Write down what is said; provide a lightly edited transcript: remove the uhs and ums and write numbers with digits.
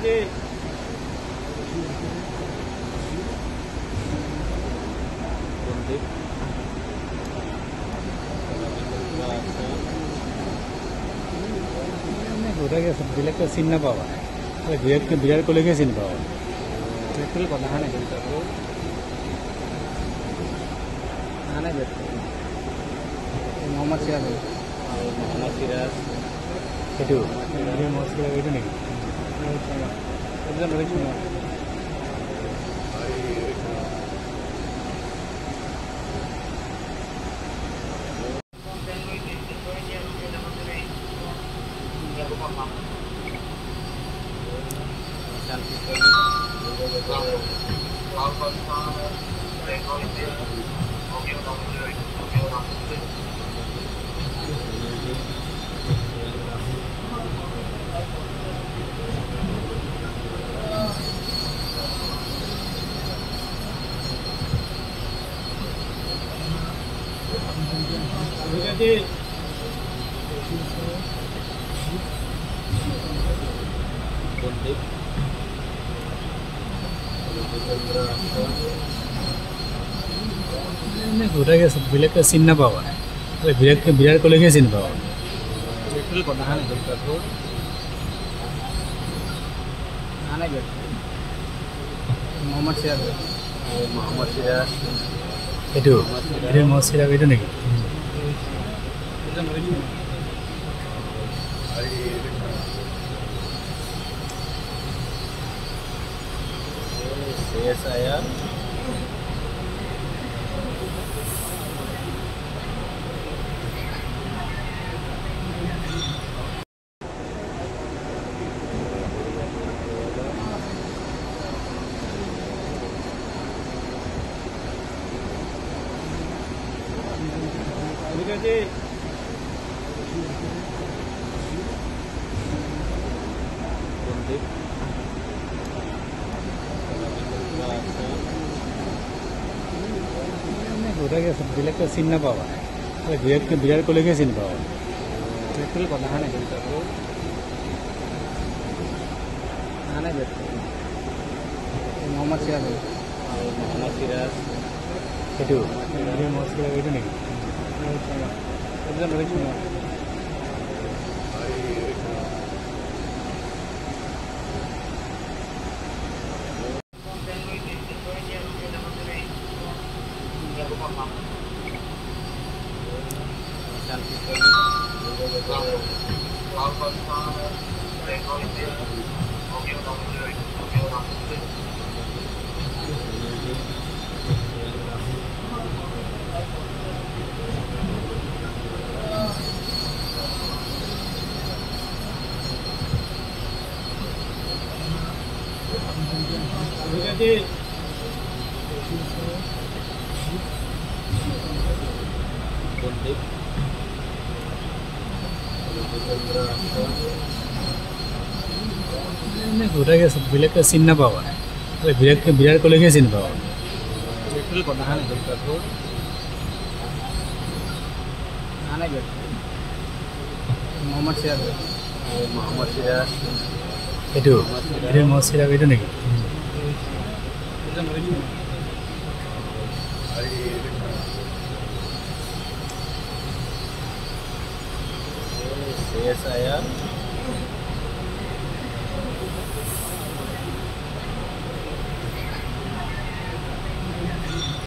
গোটাকে বেলেগকে চিনি নাপাবা বিৰাট কোহলিকে চিনি পাবা বিৰাট কোহলি কথা নাই মহম্মদ সিৰাজ সেইটো মহম্মদ সিৰাজ এইটো নেকি ৰোহিত শৰ্মা গোটাকে বেলেগকে চিনি নাপাবা বিৰাট কোহলিকে চিনি পাবা বিৰাট কোহলি কথা নাই মহম্মদ সিৰাজ সেইটো মহম্মদ সিৰাজ এইটো নেকি saya গোটাকে বেলেগকে চিনি নাপাবা বিৰাট কোহলিকে চিনি পাবা বিৰাট কোহলি কথা নাই মহম্মদ সিৰাজ সেইটো মহম্মদ সিৰাজ এইটো নেকি ৰোহিত শৰ্মা গোটাকে বেলেগকে চিনি নাপাবা বিৰাট কোহলিকে চিনি পাবা বিৰাট কোহলি কথা নাই মহম্মদ সিৰাজ সেইটো মহম্মদ সিৰাজ এইটো নেকি saya